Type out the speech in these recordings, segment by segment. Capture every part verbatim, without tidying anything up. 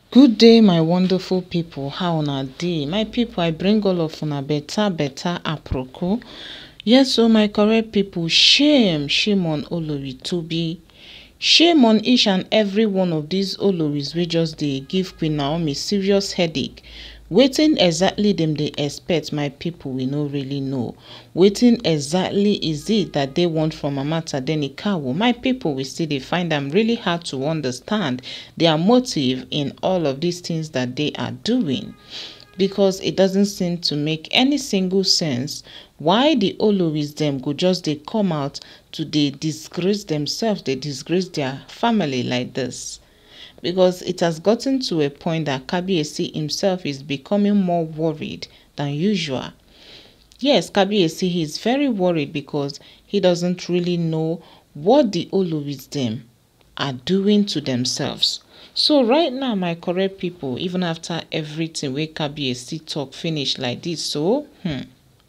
Good day, my wonderful people. How una dey? My people, I bring all of una better, better aproko. Yes, so my correct people, shame, shame on Olori Tobi. Shame on each and every one of these Oloris wey just dey give Queen Naomi serious headache. Wetin exactly dem dey expect, my people, we no really know. Wetin exactly is it that they want from Mama Tadenikawo? My people, we still dey find am really hard to understand their motive in all of these things that they are doing, because it doesn't seem to make any single sense why the Oloris dem go just dey come out to dey disgrace themselves, dey disgrace their family like this. Because it has gotten to a point that Kabiyesi himself is becoming more worried than usual. Yes, Kabiyesi is very worried because he doesn't really know what the Oloris them are doing to themselves. So right now, my correct people, even after everything wey Kabiyesi talk finish like this, so hmm,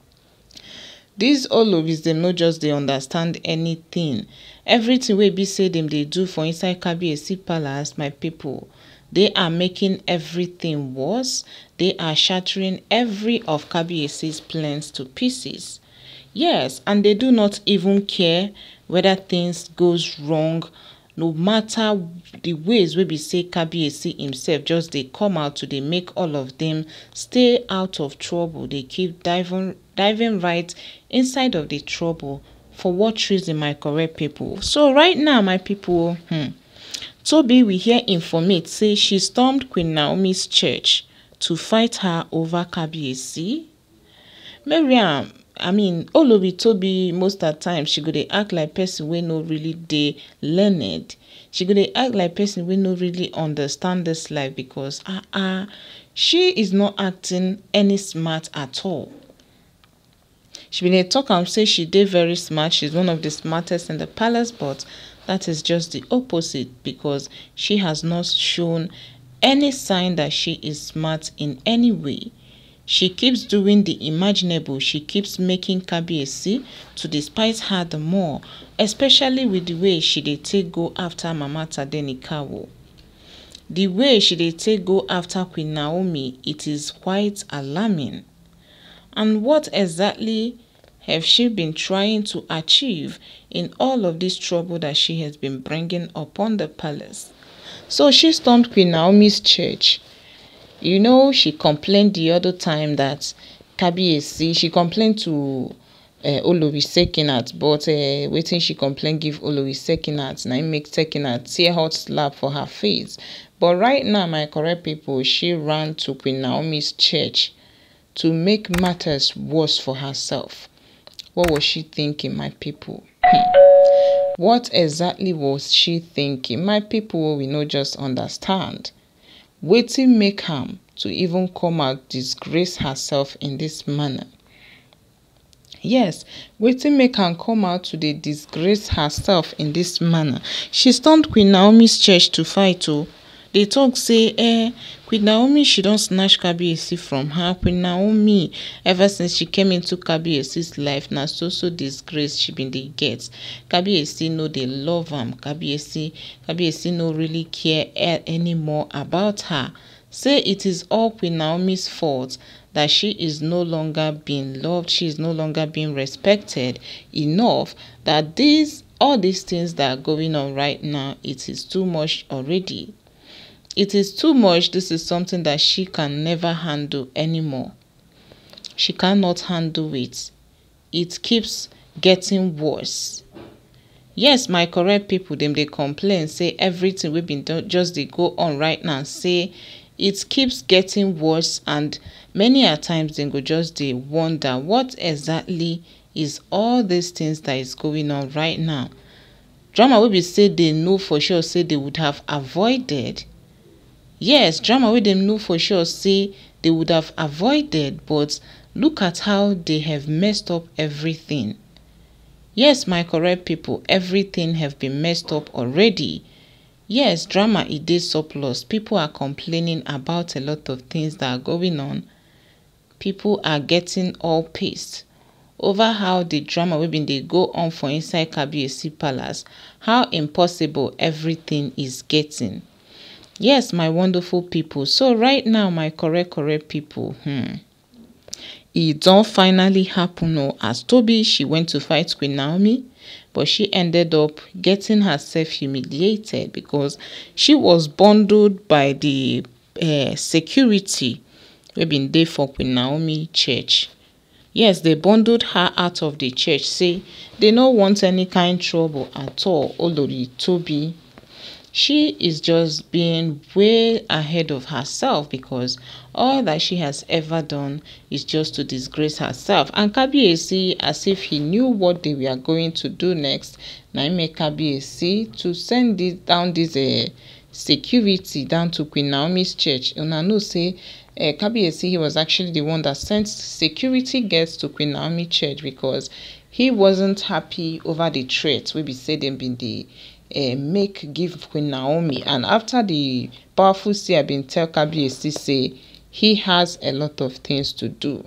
these Oloris dem no just dey understand anything. Everything wey be say dem dey do for inside Kabiyesi palace, my people, they are making everything worse. They are shattering every of Kabiyesi's plans to pieces. Yes, and they do not even care whether things goes wrong. No matter the ways wey be say Kabiyesi himself just dey come out to dey make all of them stay out of trouble. They keep diving diving right inside of the trouble. For what reason, my correct people? So right now, my people, hmm, Tobi, we hear informate say she stormed Queen Naomi's church to fight her over Kabiyesi. Mariam, I mean, Olori Tobi, most of the time, she go dey act like person wey no really dey learned. She go dey act like person wey no really understand this life, because ah uh, ah, uh, she is not acting any smart at all. She been dey talk am say she dey very smart. She's one of the smartest in the palace, but that is just the opposite, because she has not shown any sign that she is smart in any way. She keeps doing the imaginable. She keeps making Kabiyesi to despise her the more, especially with the way she dey take go after Mama Tadenikawo. The way she dey take go after Queen Naomi, it is quite alarming. And what exactly have she been trying to achieve in all of this trouble that she has been bringing upon the palace? So she stormed Queen Naomi's church. You know, she complained the other time that Kabiyesi, she complained to uh, Olori Sekinat, but uh, waiting she complained give Olori Sekinat, now make Sekinat tear hot slap for her face. But right now, my correct people, she ran to Queen Naomi's church to make matters worse for herself. What was she thinking, my people? Hmm. What exactly was she thinking? My people, we no just understand. Wetin make am to even come out disgrace herself in this manner? Yes, wetin make am come out to dey disgrace herself in this manner? She stormed Queen Naomi's church to fight. Oh, they talk say, eh, Queen Naomi, she don't snatch Kabiyesi from her. Queen Naomi, ever since she came into Kabiyesi's life, na so so disgrace she been dey get. Kabiyesi no dey love am. Kabiyesi, Kabiyesi no really care anymore about her. Say it is all Queen Naomi's fault that she is no longer being loved. She is no longer being respected enough. That these all these things that are going on right now, it is too much already. It is too much. This is something that she can never handle anymore. She cannot handle it. It keeps getting worse. Yes, my correct people, them they complain, say everything we've been done just they go on right now. Say it keeps getting worse, and many a times they go just they wonder what exactly is all these things that is going on right now. Drama will be said they know for sure, say they would have avoided. Yes, drama with them know for sure, say they would have avoided, but look at how they have messed up everything. Yes, my correct people, everything have been messed up already. Yes, drama it is surplus. People are complaining about a lot of things that are going on. People are getting all pissed over how the drama will been they go on for inside Kabiyesi Palace, how impossible everything is getting. Yes, my wonderful people. So right now, my correct, correct people, hmm, it don't finally happen. Oh, as Tobi, she went to fight Queen Naomi, but she ended up getting herself humiliated because she was bundled by the uh, security wey been there for Queen Naomi church. Yes, they bundled her out of the church, say they don't want any kind trouble at all. Olori Tobi, she is just being way ahead of herself because all that she has ever done is just to disgrace herself. And Kabiyesi, as if he knew what they were going to do next, na im make Kabiyesi to send this down this uh, security down to Queen Naomi's church. Una know say uh, Kabiyesi, he was actually the one that sent security guards to Queen Naomi church because he wasn't happy over the threat wey be say dem bin dey Uh, make give Queen Naomi. And after the powerful seer been tell Kabiyesi say he has a lot of things to do.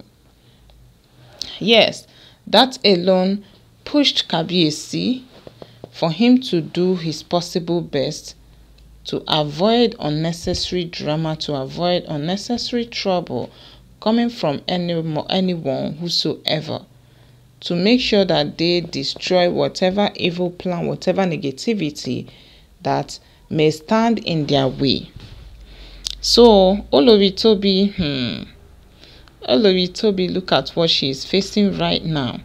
Yes, that alone pushed Kabiyesi for him to do his possible best to avoid unnecessary drama, to avoid unnecessary trouble coming from any, anyone whosoever, to make sure that they destroy whatever evil plan, whatever negativity that may stand in their way. So, Olori Tobi, hmm, Olori Tobi, look at what she is facing right now.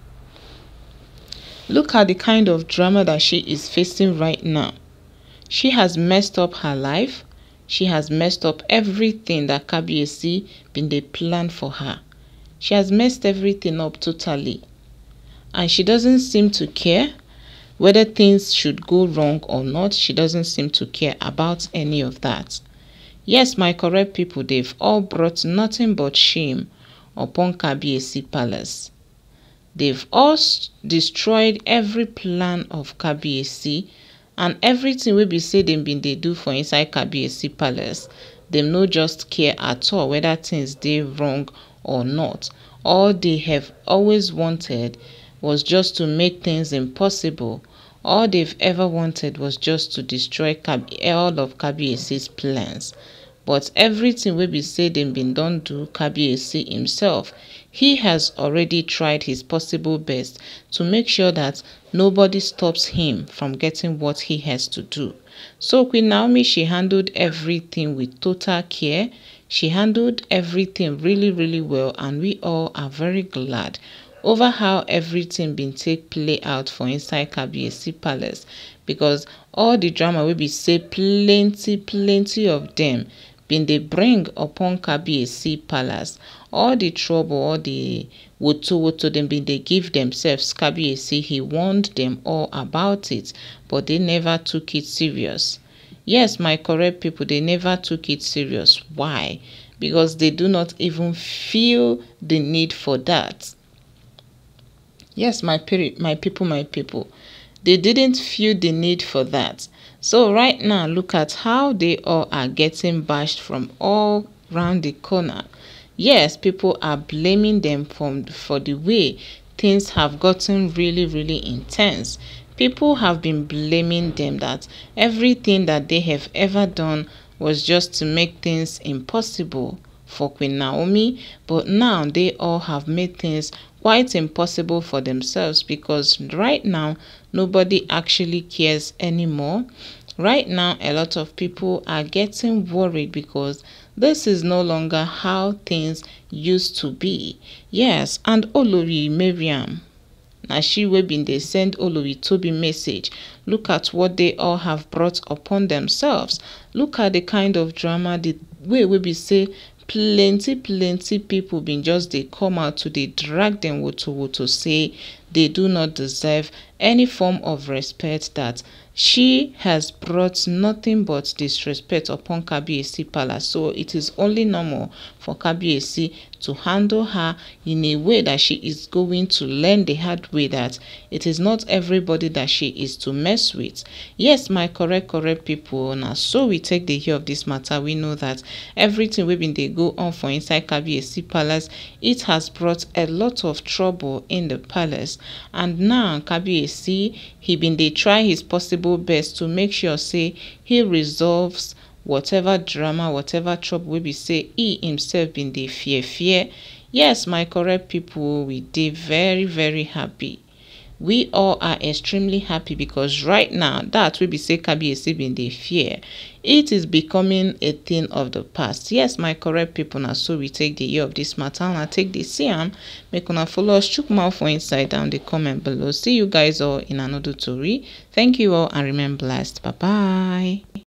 Look at the kind of drama that she is facing right now. She has messed up her life. She has messed up everything that Kabiyesi been dey plan for her. She has messed everything up totally. And she doesn't seem to care whether things should go wrong or not. She doesn't seem to care about any of that. Yes, my correct people, they've all brought nothing but shame upon Kabiyesi Palace. They've all destroyed every plan of Kabiyesi and everything wey be say dem bin dey do for inside Kabiyesi Palace. Dem no just care at all whether things dey wrong or not. All they have always wanted was just to make things impossible. All they've ever wanted was just to destroy all of Kabiyesi's plans. But everything wey be say dem been don do, Kabiyesi himself, he has already tried his possible best to make sure that nobody stops him from getting what he has to do. So Queen Naomi, she handled everything with total care. She handled everything really, really well, and we all are very glad over how everything been take play out for inside Kabiyesi Palace, because all the drama will be say plenty plenty of them been they bring upon Kabiyesi Palace. All the trouble, all the woto woto them been they give themselves. Kabiyesi, he warned them all about it, but they never took it serious. Yes, my correct people, they never took it serious. Why? Because they do not even feel the need for that. Yes, my, my people, my people, they didn't feel the need for that. So right now, look at how they all are getting bashed from all round the corner. Yes, people are blaming them from, for the way things have gotten really, really intense. People have been blaming them that everything that they have ever done was just to make things impossible for Queen Naomi, but now they all have made things quite impossible for themselves, because right now nobody actually cares anymore. Right now a lot of people are getting worried because this is no longer how things used to be. Yes, and Olori Mariam, na she wey been dey send Olori Tobi message. Look at what they all have brought upon themselves. Look at the kind of drama, the way we be say plenty plenty people been just they come out to they drag them woto woto, say they do not deserve any form of respect, that she has brought nothing but disrespect upon Kabiyesi Palace. So it is only normal for Kabiyesi to handle her in a way that she is going to learn the hard way that it is not everybody that she is to mess with. Yes, my correct correct people, now so we take the hear of this matter, we know that everything we been they go on for inside Kabiyesi Palace, it has brought a lot of trouble in the palace. And now Kabiyesi, he been they try his possible best to make sure say he resolves whatever drama, whatever trouble wey be say he himself been dey fear fear. Yes, my correct people, we dey very very happy. We all are extremely happy because right now, that wey be say Kabiyesi been dey fear, it is becoming a thing of the past. Yes, my correct people, na so we take the year of this matter, and I take the see am. Make una follow us chook mouth for inside down the comment below. See you guys all in another story. Thank you all and remain blessed. Bye bye.